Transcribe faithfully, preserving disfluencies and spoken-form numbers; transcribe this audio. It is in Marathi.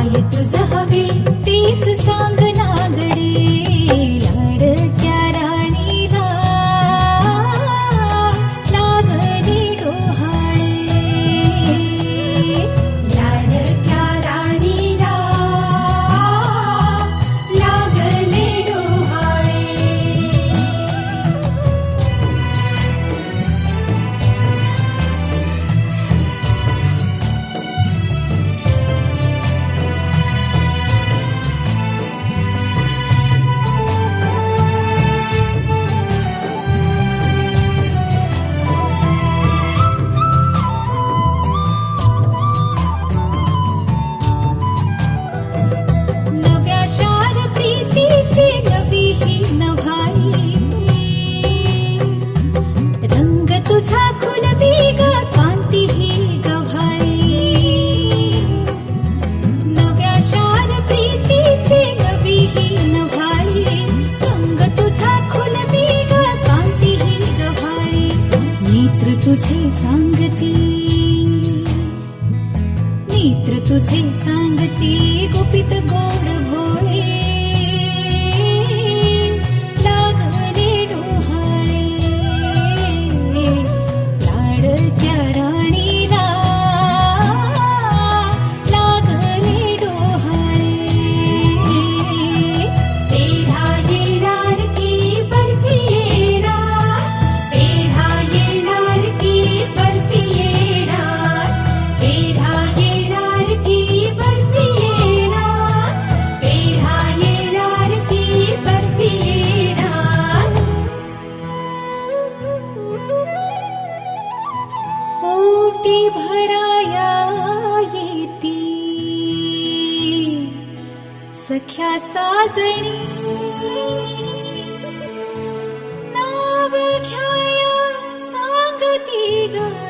काय तुझ हवे तेच सांग नागडे, लाडक्या राणीला लागले डोहाळे, लाडक्या राणीला लागले डोहाळे. नव्या शार प्रीतीची नवी ही नव्हाळी, रंग तुझा खुलवी ग कांती ही गव्हाळी. नव्या शार प्रीतीची नवी ही नव्हाळी, रंग तुझा खुलवी ग कांती ही गव्हाळी. नेत्र तुझे सांगती, नेत्र तुझे सांगती गुपित गोड भोळे, लागले डोहाळे, लाडक्या राणीला लागले डोहाळे. पेढा येणार की बर्फी येणार, पेढा येणार की बर्फी येणार, पेढा येणार की बर्फी येणार, पेढा येणार की बर्फी येणार. ओटी भराया येती सख्या साजणी, नाव घ्याया सांगती ग